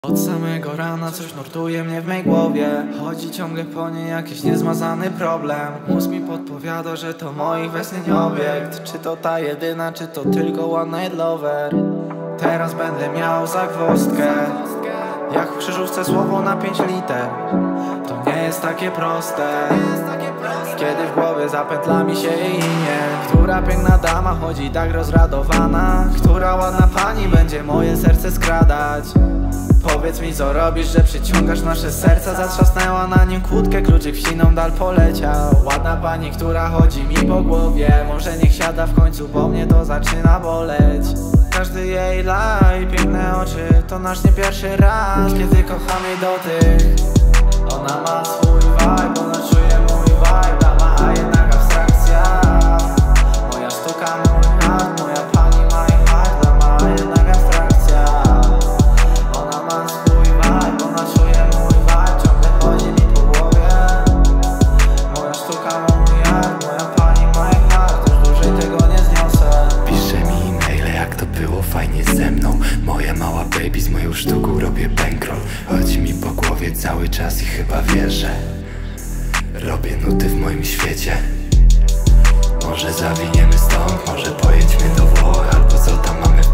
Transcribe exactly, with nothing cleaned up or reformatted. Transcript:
Od samego rana coś nurtuje mnie w mej głowie. Chodzi ciągle po niej jakiś niezmazany problem. Mózg mi podpowiada, że to moich we śnie nie obiekt. Czy to ta jedyna, czy to tylko one night lover. Teraz będę miał zagwozdkę, jak w krzyżówce słowo na pięć liter. To nie jest takie proste, kiedy w głowie zapętla mi się jej imię. Która piękna dama chodzi tak rozradowana? Która ładna pani będzie moje serce skradać? Powiedz mi, co robisz, że przyciągasz nasze serca. Zatrzasnęła na nim kłódkę, kluczyk w siną dal poleciał. Ładna pani, która chodzi mi po głowie. Może niech siada w końcu, bo mnie to zaczyna boleć. Każdy jej laj, piękne oczy, to nasz nie pierwszy raz, kiedy kocham jej dotyk. Ona ma swój vibe, ona czuje mój vibe. Dama, a jednak abstrakcja. Moja sztuka, mój hart, moja pani, my heart. Dama, a jednak abstrakcja. Ona ma swój vibe, ona czuje mój vibe. Ciągle chodzi mi po głowie. Moja sztuka, mój hart, moja pani, my heart. Już dłużej tego nie zniosę. Pisze mi e-maile, jak to było fajnie ze mną. Moja mała baby, z moją sztuką robię bankroll. Chodzi mi po głowie cały czas i chyba wie, że robię nuty w moim świecie. Może zawiniemy stąd, może pojedźmy do Włoch, albo co tam mamy w